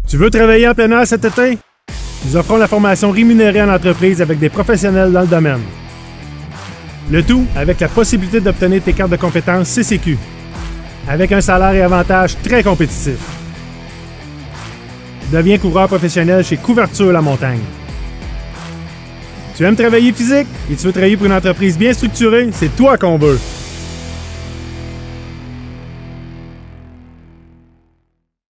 Tu veux travailler en plein air cet été? Nous offrons la formation rémunérée en entreprise avec des professionnels dans le domaine. Le tout avec la possibilité d'obtenir tes cartes de compétences CCQ, avec un salaire et avantages très compétitifs. Deviens couvreur professionnel chez Couverture La Montagne. Tu aimes travailler physique et tu veux travailler pour une entreprise bien structurée? C'est toi qu'on veut!